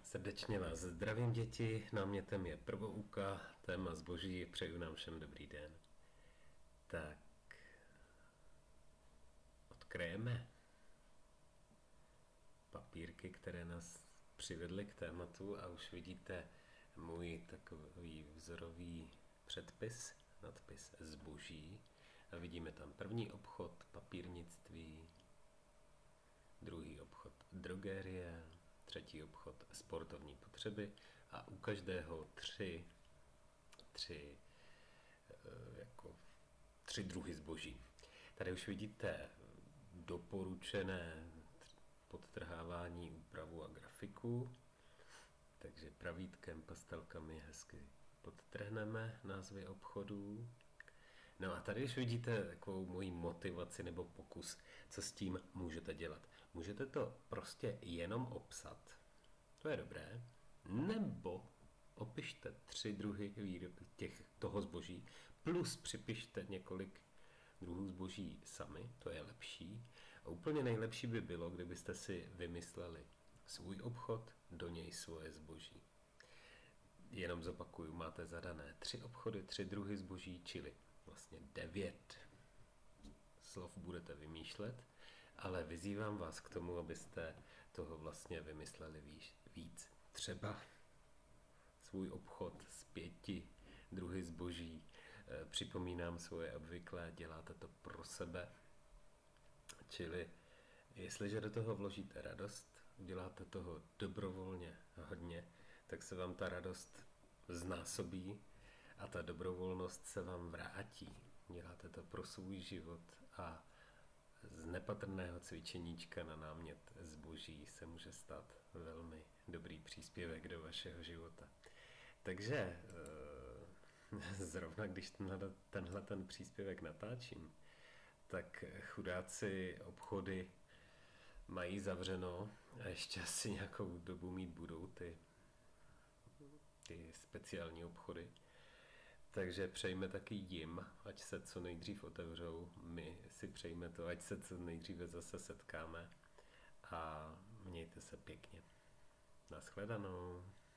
Srdečně vás zdravím, děti, námětem je prvouka, téma zboží, přeju nám všem dobrý den. Tak, odkryjeme papírky, které nás přivedly k tématu a už vidíte můj takový vzorový předpis, nadpis zboží. A vidíme tam první obchod, papírnictví, druhý obchod, drogerie, třetí obchod, sportovní potřeby a u každého tři druhy zboží. Tady už vidíte doporučené podtrhávání, úpravu a grafiku, takže pravítkem, pastelkami hezky podtrhneme názvy obchodů. No a tady už vidíte takovou moji motivaci nebo pokus, co s tím můžete dělat. Můžete to prostě jenom obsat, to je dobré, nebo opište 3 druhy toho zboží, plus připište několik druhů zboží sami, to je lepší. A úplně nejlepší by bylo, kdybyste si vymysleli svůj obchod, do něj svoje zboží. Jenom zopakuju, máte zadané 3 obchody, 3 druhy zboží, čili vlastně 9 slov budete vymýšlet, ale vyzývám vás k tomu, abyste toho vlastně vymysleli víc. Třeba svůj obchod s 5 druhy zboží. Připomínám svoje obvyklé, děláte to pro sebe. Čili jestliže do toho vložíte radost, uděláte toho dobrovolně hodně, tak se vám ta radost znásobí a ta dobrovolnost se vám vrátí. Děláte to pro svůj život a z nepatrného cvičeníčka na námět zboží se může stát velmi dobrý příspěvek do vašeho života. Takže zrovna když tenhle příspěvek natáčím, tak chudáci obchody mají zavřeno a ještě asi nějakou dobu mít budou ty speciální obchody. Takže přejme taky jim, ať se co nejdřív otevřou, my si přejme to, ať se co nejdříve zase setkáme a mějte se pěkně. Naschledanou.